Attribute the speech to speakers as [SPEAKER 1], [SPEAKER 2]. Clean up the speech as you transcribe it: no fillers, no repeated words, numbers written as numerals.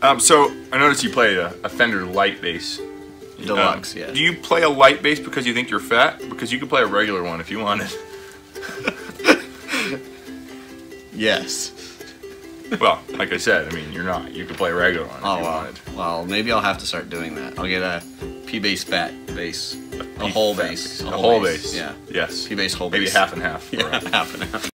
[SPEAKER 1] So I noticed you play a Fender light bass.
[SPEAKER 2] Deluxe, yeah.
[SPEAKER 1] Do you play a light bass because you think you're fat? Because you could play a regular one if you wanted.
[SPEAKER 2] Yes.
[SPEAKER 1] Well, like I said, I mean, you're not. You could play a regular one if you wanted.
[SPEAKER 2] Well, maybe I'll have to start doing that. I'll get a P-bass fat bass. A whole bass.
[SPEAKER 1] A whole bass.
[SPEAKER 2] Yeah.
[SPEAKER 1] Yes.
[SPEAKER 2] P-bass whole bass.
[SPEAKER 1] Maybe half and half.
[SPEAKER 2] Yeah, half and half.